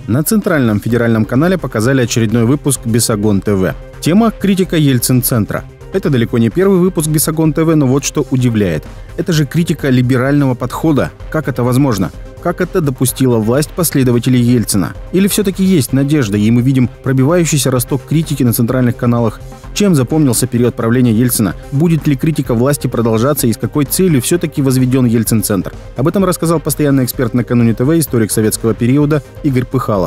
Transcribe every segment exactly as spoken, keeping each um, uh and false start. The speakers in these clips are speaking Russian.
На Центральном федеральном канале показали очередной выпуск Бесогон ТВ. Тема – критика Ельцин-центра. Это далеко не первый выпуск Бесогон ТВ, но вот что удивляет. Это же критика либерального подхода. Как это возможно? Как это допустила власть последователей Ельцина? Или все-таки есть надежда, и мы видим пробивающийся росток критики на центральных каналах? Чем запомнился период правления Ельцина? Будет ли критика власти продолжаться и с какой целью все-таки возведен Ельцин-центр? Об этом рассказал постоянный эксперт Накануне ТВ, историк советского периода Игорь Пыхалов.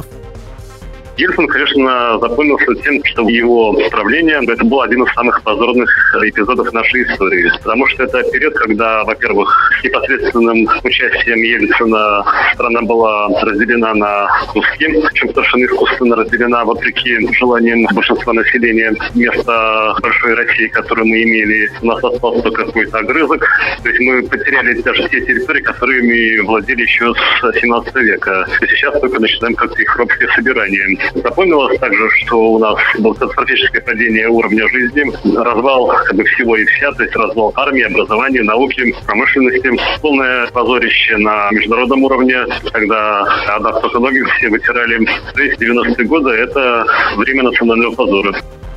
Ельцин, конечно, запомнился тем, что его правление – это был один из самых позорных эпизодов нашей истории. Потому что это период, когда, во-первых, с непосредственным участием Ельцина страна была разделена на куски, причем совершенно искусственно разделена, вопреки желаниям большинства населения. Вместо большой России, которую мы имели, у нас остался какой-то огрызок. То есть мы потеряли даже те территории, которыми владели еще с семнадцатого века. И сейчас только начинаем как-то их робкое собирание. Запомнилось также, что у нас было катастрофическое падение уровня жизни, развал как бы всего и вся, то есть развал армии, образования, науки, промышленности, полное позорище на международном уровне, когда отдав только ноги, все вытирали. То есть девяностые годы – это время национального позора.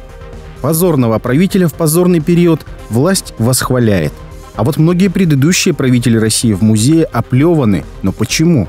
Позорного правителя в позорный период власть восхваляет. А вот многие предыдущие правители России в музее оплеваны. Но почему?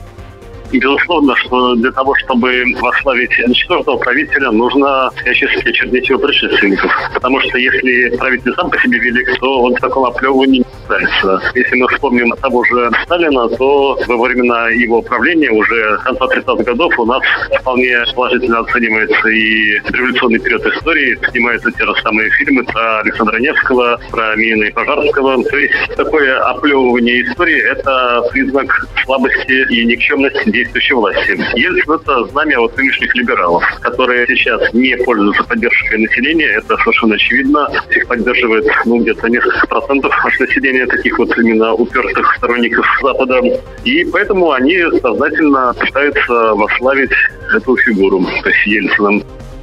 Безусловно, что для того, чтобы восславить ничтожного правителя, нужно всячески очернить его предшественников. Потому что если правитель сам по себе велик, то он в таком оплевывании не нуждается. Если мы вспомним того же Сталина, то во времена его правления, уже конца тридцатых годов, у нас вполне положительно оценивается и революционный период истории. Снимаются те же самые фильмы про Александра Невского, про Минина и Пожарского. То есть такое оплевывание истории – это признак слабости и никчемности действующей власти. Ельцин – это знамя вот нынешних либералов, которые сейчас не пользуются поддержкой населения. Это совершенно очевидно. Их поддерживает ну, где-то несколько процентов населения, таких вот именно упертых сторонников Запада. И поэтому они сознательно пытаются восславить эту фигуру, то есть Ельцина.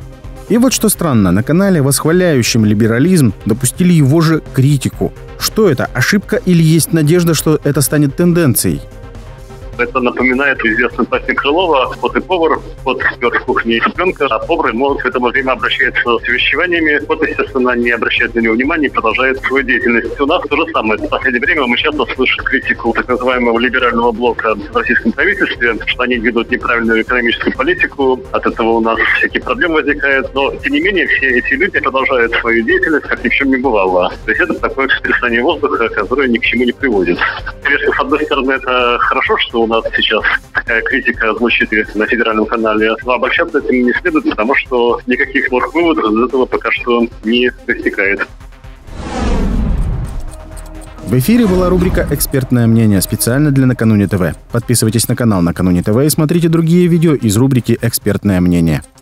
И вот что странно, на канале, восхваляющем либерализм, допустили его же критику. Что это, ошибка или есть надежда, что это станет тенденцией? Это напоминает известную песню Крылова «Кот и повар». Кот пёр в кухне цыпленка, а повар ему в это время обращается с увещеваниями. Кот, естественно, не обращает на него внимания и продолжает свою деятельность. У нас то же самое. В последнее время мы часто слышим критику так называемого либерального блока в российском правительстве, что они ведут неправильную экономическую политику, от этого у нас всякие проблемы возникают. Но, тем не менее, все эти люди продолжают свою деятельность, как ни в чем не бывало. То есть это такое сотрясание воздуха, которое ни к чему не приводит. Конечно, с одной стороны, это хорошо, что у нас сейчас такая критика звучит на федеральном канале, но обольщаться этим не следует, потому что никаких сложных выводов из этого пока что не достигает. В эфире была рубрика «Экспертное мнение» специально для Накануне ТВ. Подписывайтесь на канал Накануне ТВ и смотрите другие видео из рубрики «Экспертное мнение».